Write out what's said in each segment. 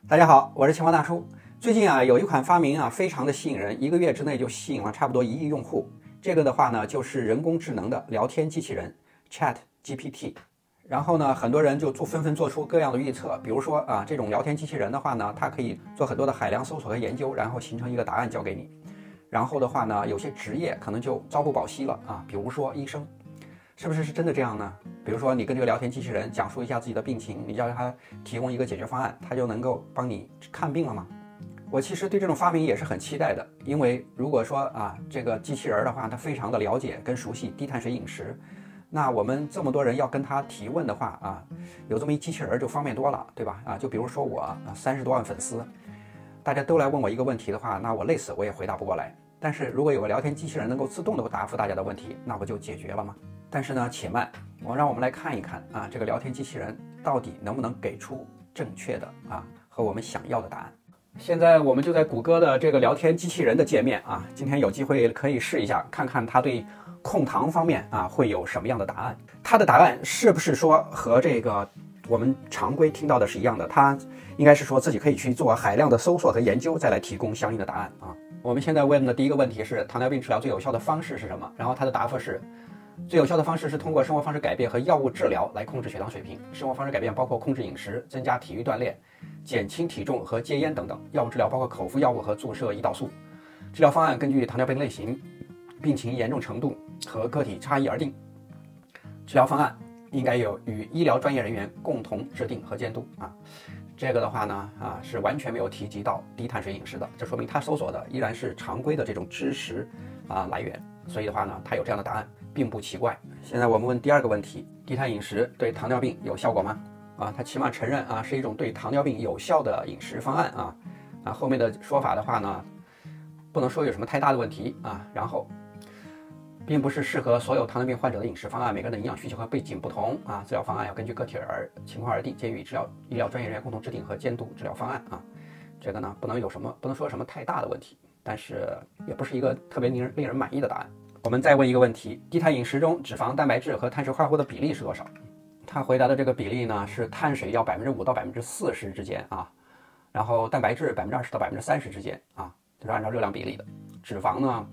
大家好，我是清华大叔。最近有一款发明非常的吸引人，1个月之内就吸引了差不多1亿用户。这个的话呢，就是人工智能的聊天机器人 ChatGPT。然后呢，很多人就纷纷做出各样的预测，比如说这种聊天机器人的话呢，它可以做很多的海量搜索和研究，然后形成一个答案交给你。然后的话呢，有些职业可能就朝不保夕了比如说医生。是不是真的这样呢？比如说你跟这个聊天机器人讲述一下自己的病情，你叫他提供一个解决方案，他就能够帮你看病了吗？我其实对这种发明也是很期待的，因为如果说这个机器人的话，它非常的了解跟熟悉低碳水饮食，那我们这么多人要跟他提问的话有这么一机器人就方便多了，对吧？就比如说我30多万粉丝，大家都来问我一个问题的话，那我累死我也回答不过来。但是如果有个聊天机器人能够自动的答复大家的问题，那不就解决了吗？但是呢，且慢，让我们来看一看这个聊天机器人到底能不能给出正确的和我们想要的答案。现在我们就在谷歌的这个聊天机器人的界面今天有机会可以试一下，看看它对控糖方面会有什么样的答案。它的答案是不是说和这个我们常规听到的是一样的？它应该是说自己可以去做海量的搜索和研究，再来提供相应的答案我们现在问的第一个问题是糖尿病治疗最有效的方式是什么？然后它的答复是最有效的方式是通过生活方式改变和药物治疗来控制血糖水平。生活方式改变包括控制饮食、增加体育锻炼、减轻体重和戒烟等等。药物治疗包括口服药物和注射胰岛素。治疗方案根据糖尿病类型、病情严重程度和个体差异而定。治疗方案应该有与医疗专业人员共同制定和监督这个的话呢是完全没有提及到低碳水饮食的，这说明他搜索的依然是常规的这种知识来源，所以的话呢，他有这样的答案并不奇怪。现在我们问第二个问题，低碳饮食对糖尿病有效果吗？他起码承认是一种对糖尿病有效的饮食方案后面的说法的话呢，不能说有什么太大的问题然后并不是适合所有糖尿病患者的饮食方案，每个人的营养需求和背景不同治疗方案要根据个体情况而定，建议与医疗专业人员共同制定和监督治疗方案这个呢不能说什么太大的问题，但是也不是一个特别令人满意的答案。我们再问一个问题，低碳饮食中脂肪、蛋白质和碳水化合物的比例是多少？他回答的这个比例呢是碳水要5%到40%之间然后蛋白质20%到30%之间就是按照热量比例的。脂肪呢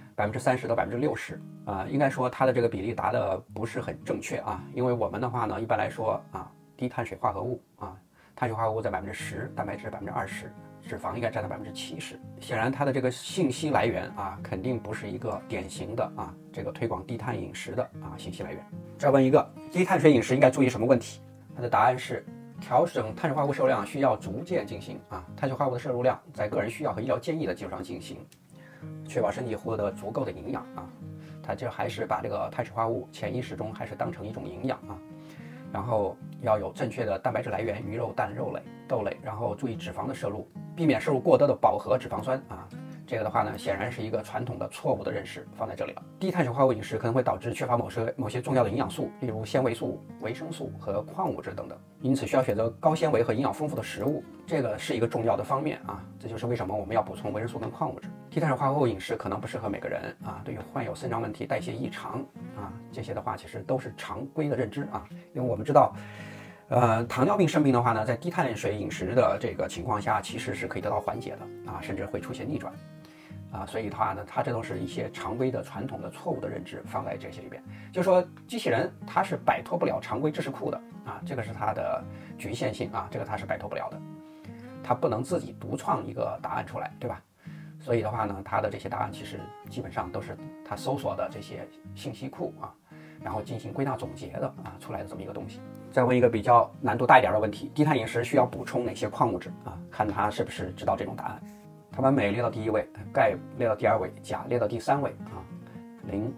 30%到60%应该说它的这个比例答的不是很正确因为我们的话呢，一般来说低碳水化合物碳水化合物在10%，蛋白质20%，脂肪应该占到70%。显然它的这个信息来源肯定不是一个典型的这个推广低碳饮食的信息来源。再问一个，低碳水饮食应该注意什么问题？它的答案是调整碳水化合物摄入量需要逐渐进行碳水化合物的摄入量在个人需要和医疗建议的基础上进行，确保身体获得足够的营养它这还是把这个碳水化合物潜意识中还是当成一种营养然后要有正确的蛋白质来源，鱼肉、蛋、肉类、豆类，然后注意脂肪的摄入，避免摄入过多的饱和脂肪酸这个的话呢，显然是一个传统的错误的认识放在这里了。低碳水化合物饮食可能会导致缺乏某些重要的营养素，例如纤维素、维生素和矿物质等等，因此需要选择高纤维和营养丰富的食物，这个是一个重要的方面这就是为什么我们要补充维生素跟矿物质。低碳水化合物饮食可能不适合每个人对于患有肾脏问题、代谢异常这些的话其实都是常规的认知因为我们知道糖尿病生病的话呢，在低碳水饮食的这个情况下，其实是可以得到缓解的甚至会出现逆转所以的话呢，它这都是一些常规的传统的错误的认知放在这些里边。就是说机器人它是摆脱不了常规知识库的这个是它的局限性这个它是摆脱不了的，它不能自己独创一个答案出来，对吧？所以的话呢，它的这些答案其实基本上都是它搜索的这些信息库然后进行归纳总结的出来的这么一个东西。再问一个比较难度大一点的问题，低碳饮食需要补充哪些矿物质看它是不是知道这种答案。它把镁列到第1位，钙列到第2位，钾列到第3位磷。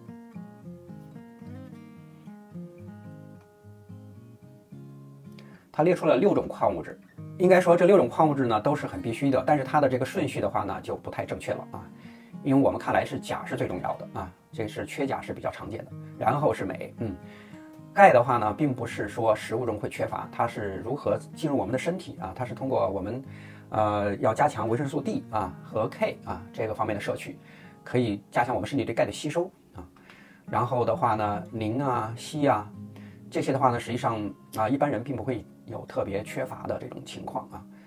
它列出了6种矿物质，应该说这6种矿物质呢都是很必须的，但是它的这个顺序的话呢就不太正确了因为我们看来是钾是最重要的这是缺钾是比较常见的，然后是镁钙的话呢并不是说食物中会缺乏，它是如何进入我们的身体它是通过我们要加强维生素 D 和 K 这个方面的摄取，可以加强我们身体对钙的吸收然后的话呢，磷硒这些的话呢，实际上一般人并不会有特别缺乏的这种情况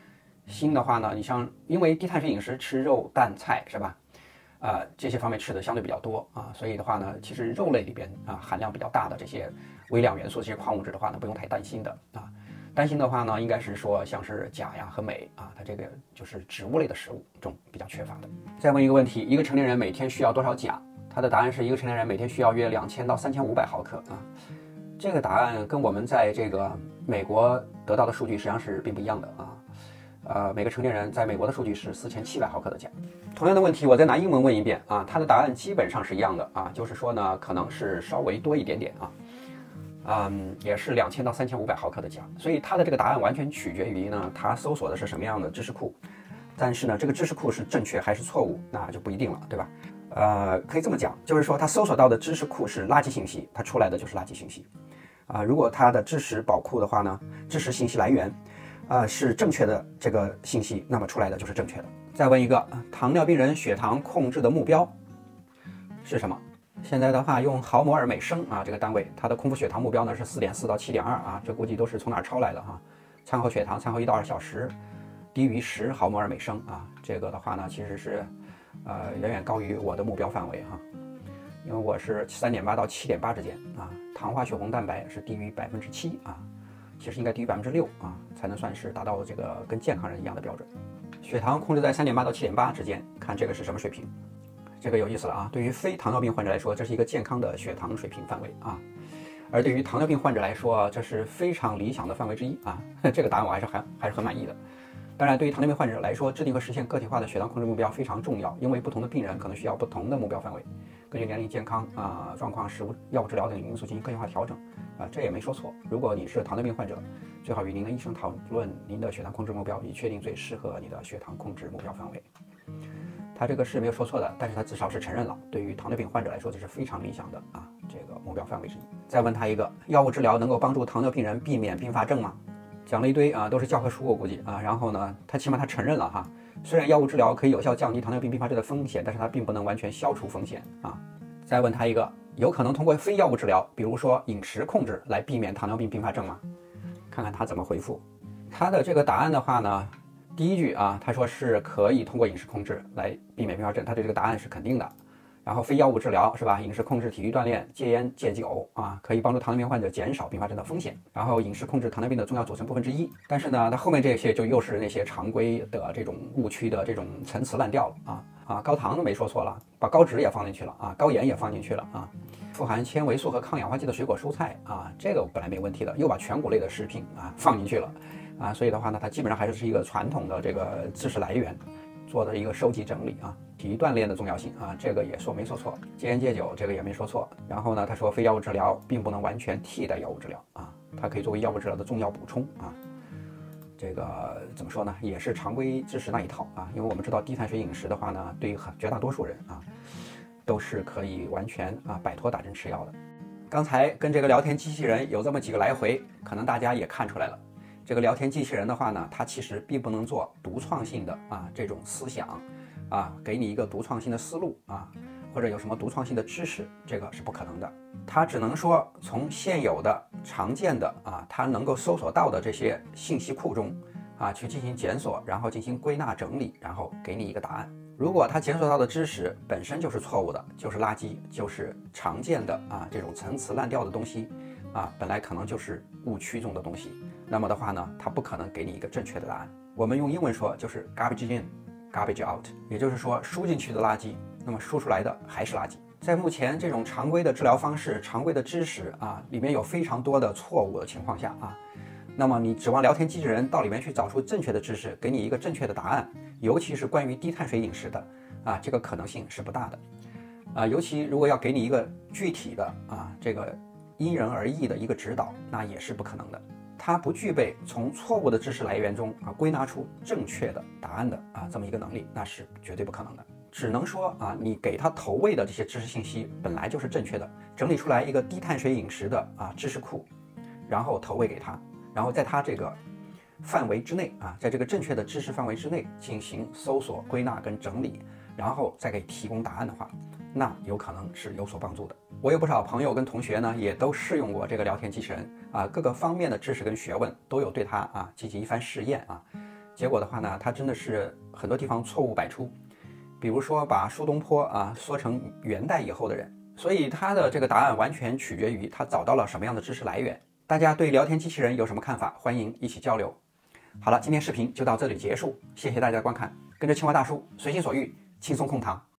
锌的话呢，你像因为低碳水饮食吃肉、蛋、菜是吧？这些方面吃的相对比较多啊，所以的话呢，其实肉类里边含量比较大的这些微量元素、这些矿物质的话呢，不用太担心的啊。担心的话呢，应该是说像是钾呀和镁啊，它这个就是植物类的食物中比较缺乏的。再问一个问题，一个成年人每天需要多少钾？它的答案是一个成年人每天需要约2000到3500毫克啊。这个答案跟我们在这个美国得到的数据实际上是并不一样的啊。每个成年人在美国的数据是4700毫克的钾。同样的问题，我再拿英文问一遍啊，它的答案基本上是一样的啊，就是说呢，可能是稍微多一点点啊，也是2000到3500毫克的钾。所以它的这个答案完全取决于呢，它搜索的是什么样的知识库。但是呢，这个知识库是正确还是错误，那就不一定了，对吧？可以这么讲，就是说它搜索到的知识库是垃圾信息，它出来的就是垃圾信息。如果它的知识宝库的话呢，知识信息来源是正确的这个信息，那么出来的就是正确的。再问一个，糖尿病人血糖控制的目标是什么？现在的话用毫摩尔每升这个单位，它的空腹血糖目标呢是4.4到7.2这估计都是从哪儿抄来的餐后血糖，餐后1到2小时低于10毫摩尔每升这个的话呢其实是远远高于我的目标范围因为我是3.8到7.8之间糖化血红蛋白是低于7%其实应该低于6%才能算是达到这个跟健康人一样的标准。血糖控制在3.8到7.8之间，看这个是什么水平？这个有意思了对于非糖尿病患者来说，这是一个健康的血糖水平范围而对于糖尿病患者来说，这是非常理想的范围之一这个答案我还是很满意的。当然，对于糖尿病患者来说，制定和实现个体化的血糖控制目标非常重要，因为不同的病人可能需要不同的目标范围，根据年龄、健康状况、食物、药物治疗等因素进行个性化调整这也没说错。如果你是糖尿病患者，最好与您的医生讨论您的血糖控制目标，以确定最适合你的血糖控制目标范围。他这个是没有说错的，但是他至少是承认了，对于糖尿病患者来说，这是非常理想的这个目标范围之一。再问他一个，药物治疗能够帮助糖尿病人避免并发症吗？讲了一堆都是教科书我估计然后呢，他起码他承认了虽然药物治疗可以有效降低糖尿病并发症的风险，但是它并不能完全消除风险再问他一个，有可能通过非药物治疗，比如说饮食控制来避免糖尿病并发症吗？看看他怎么回复。他的这个答案的话呢，第一句他说是可以通过饮食控制来避免并发症，他对这个答案是肯定的。然后非药物治疗是吧？饮食控制、体育锻炼、戒烟戒酒可以帮助糖尿病患者减少并发症的风险。然后饮食控制糖尿病的重要组成部分之一。但是呢，它后面这些就又是那些常规的这种误区的这种陈词滥调了高糖都没说错了，把高脂也放进去了高盐也放进去了富含纤维素和抗氧化剂的水果蔬菜这个本来没问题的，又把全谷类的食品放进去了所以的话呢，它基本上还是一个传统的这个知识来源做的一个收集整理体育锻炼的重要性这个也说没说错，戒烟戒酒这个也没说错。然后呢，他说非药物治疗并不能完全替代药物治疗它可以作为药物治疗的重要补充这个怎么说呢，也是常规知识那一套因为我们知道低碳水饮食的话呢，对于绝大多数人都是可以完全摆脱打针吃药的。刚才跟这个聊天机器人有这么几个来回，可能大家也看出来了，这个聊天机器人的话呢，它其实并不能做独创性的这种思想给你一个独创性的思路或者有什么独创性的知识，这个是不可能的。它只能说从现有的常见的它能够搜索到的这些信息库中去进行检索，然后进行归纳整理，然后给你一个答案。如果它检索到的知识本身就是错误的，就是垃圾，就是常见的这种陈词滥调的东西本来可能就是误区中的东西，那么的话呢，它不可能给你一个正确的答案。我们用英文说就是 garbage in garbage out， 也就是说输进去的垃圾，那么输出来的还是垃圾。在目前这种常规的治疗方式、常规的知识里面有非常多的错误的情况下那么你指望聊天机器人到里面去找出正确的知识，给你一个正确的答案，尤其是关于低碳水饮食的这个可能性是不大的尤其如果要给你一个具体的这个因人而异的一个指导，那也是不可能的。它不具备从错误的知识来源中归纳出正确的答案的这么一个能力，那是绝对不可能的。只能说你给它投喂的这些知识信息本来就是正确的，整理出来一个低碳水饮食的知识库，然后投喂给它，然后在它这个范围之内在这个正确的知识范围之内进行搜索、归纳跟整理，然后再给提供答案的话，那有可能是有所帮助的。我有不少朋友跟同学呢，也都试用过这个聊天机器人各个方面的知识跟学问都有对它进行一番试验结果的话呢，它真的是很多地方错误百出，比如说把苏东坡啊说成元代以后的人，所以他的这个答案完全取决于他找到了什么样的知识来源。大家对聊天机器人有什么看法？欢迎一起交流。好了，今天视频就到这里结束，谢谢大家的观看，跟着青蛙大叔随心所欲，轻松控糖。